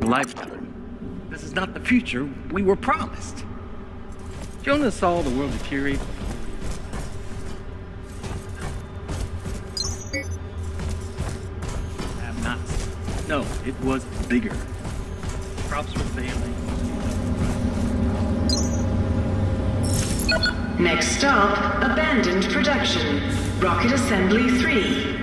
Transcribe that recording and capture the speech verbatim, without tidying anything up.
lifetime. This is not the future we were promised. Jonah saw the world deteriorate before we have not. No, it was bigger. Crops were failing. Next stop, abandoned production. Rocket assembly three.